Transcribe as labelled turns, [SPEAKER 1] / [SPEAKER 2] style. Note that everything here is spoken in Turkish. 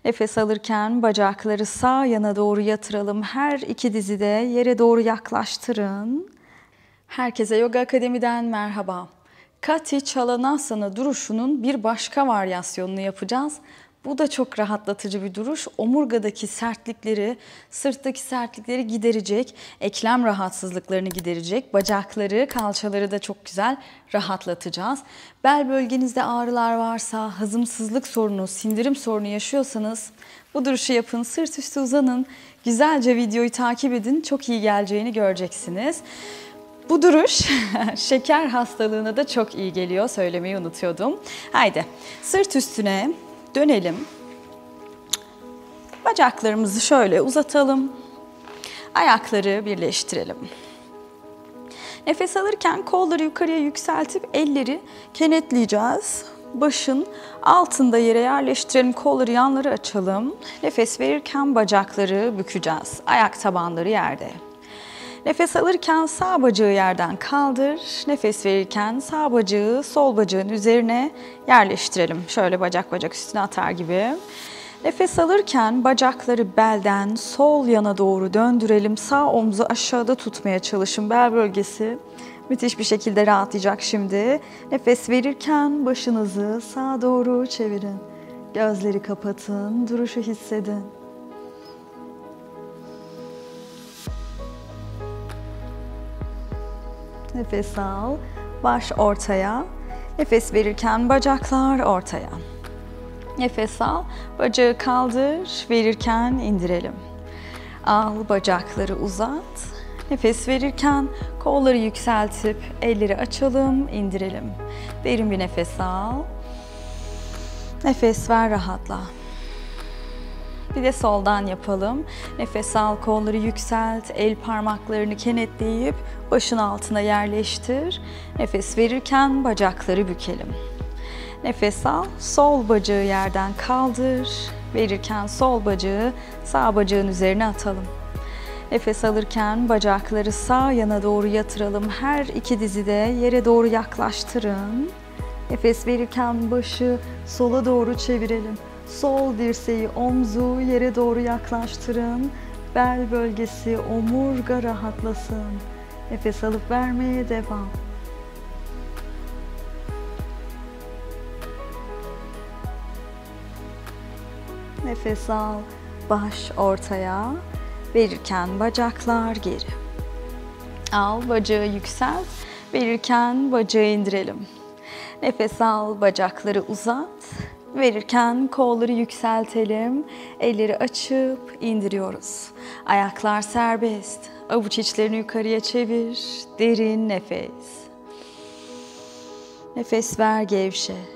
[SPEAKER 1] Nefes alırken bacakları sağ yana doğru yatıralım. Her iki dizi de yere doğru yaklaştırın. Herkese Yoga Akademi'den merhaba. Kati Chalanasana duruşunun bir başka varyasyonunu yapacağız. Bu da çok rahatlatıcı bir duruş. Omurgadaki sertlikleri, sırttaki sertlikleri giderecek, eklem rahatsızlıklarını giderecek, bacakları, kalçaları da çok güzel rahatlatacağız. Bel bölgenizde ağrılar varsa, hazımsızlık sorunu, sindirim sorunu yaşıyorsanız bu duruşu yapın, sırt üstü uzanın, güzelce videoyu takip edin, çok iyi geleceğini göreceksiniz. Bu duruş şeker hastalığına da çok iyi geliyor, söylemeyi unutuyordum. Haydi sırt üstüne dönelim. Bacaklarımızı şöyle uzatalım. Ayakları birleştirelim. Nefes alırken kolları yukarıya yükseltip elleri kenetleyeceğiz. Başın altında yere yerleştirelim. Kolları yanları açalım. Nefes verirken bacakları bükeceğiz. Ayak tabanları yerde. Nefes alırken sağ bacağı yerden kaldır. Nefes verirken sağ bacağı sol bacağın üzerine yerleştirelim. Şöyle bacak bacak üstüne atar gibi. Nefes alırken bacakları belden sol yana doğru döndürelim. Sağ omzu aşağıda tutmaya çalışın. Bel bölgesi müthiş bir şekilde rahatlayacak şimdi. Nefes verirken başınızı sağa doğru çevirin. Gözleri kapatın, duruşu hissedin. Nefes al, baş ortaya. Nefes verirken bacaklar ortaya. Nefes al, bacağı kaldır, verirken indirelim. Al, bacakları uzat. Nefes verirken kolları yükseltip elleri açalım, indirelim. Derin bir nefes al. Nefes ver, rahatla. Bir de soldan yapalım. Nefes al, kolları yükselt, el parmaklarını kenetleyip başın altına yerleştir. Nefes verirken bacakları bükelim. Nefes al, sol bacağı yerden kaldır. Verirken sol bacağı sağ bacağın üzerine atalım. Nefes alırken bacakları sağ yana doğru yatıralım. Her iki dizi de yere doğru yaklaştırın. Nefes verirken başı sola doğru çevirelim. Sol dirseği, omzu yere doğru yaklaştırın. Bel bölgesi, omurga rahatlasın. Nefes alıp vermeye devam. Nefes al, baş ortaya. Verirken bacaklar geri. Al, bacağı yükselt. Verirken bacağı indirelim. Nefes al, bacakları uzat. Verirken kolları yükseltelim. Elleri açıp indiriyoruz. Ayaklar serbest. Avuç içlerini yukarıya çevir. Derin nefes. Nefes ver, gevşe.